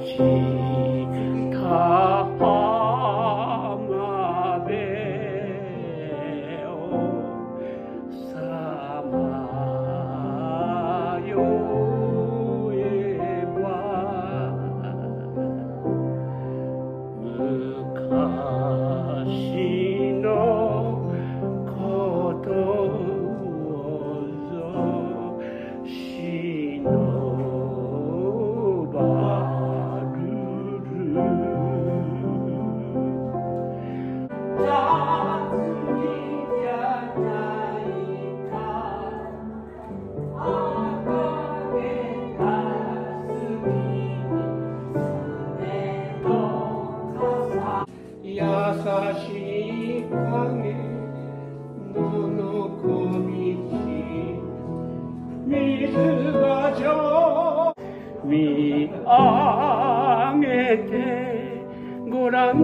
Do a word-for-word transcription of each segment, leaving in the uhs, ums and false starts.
優しい影ののこみち水が上見上げてごらん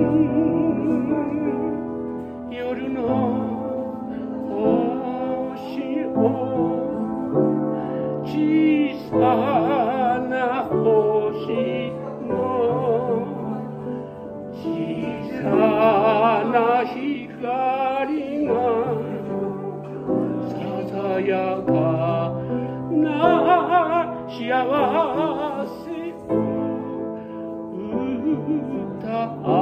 夜の星を小さな星の小さな光がささやかな幸せを歌